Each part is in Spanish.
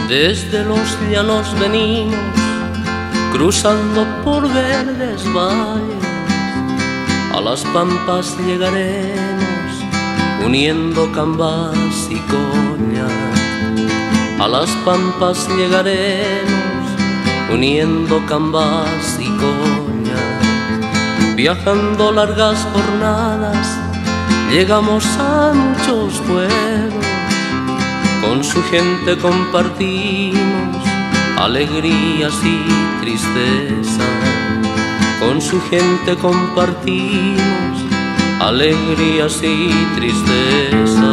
Desde los llanos venimos, cruzando por verdes valles, a las pampas llegaremos, uniendo cambas y coña. A las pampas llegaremos, uniendo cambas y coña. Viajando largas jornadas, llegamos a muchos pueblos, con su gente compartimos alegrías y tristeza. Con su gente compartimos alegrías y tristeza.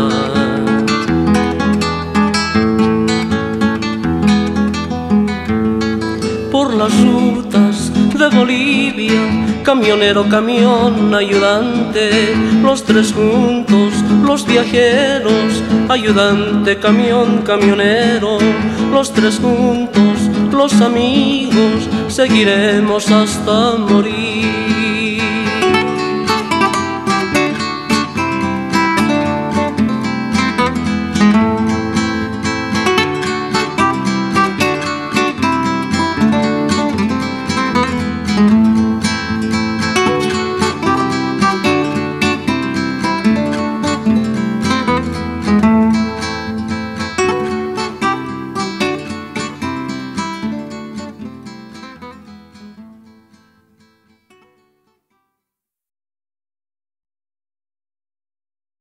Por las rutas de Bolivia, camionero, camión, ayudante, los tres juntos, los viajeros, ayudante, camión, camionero, los tres juntos, los amigos, seguiremos hasta morir.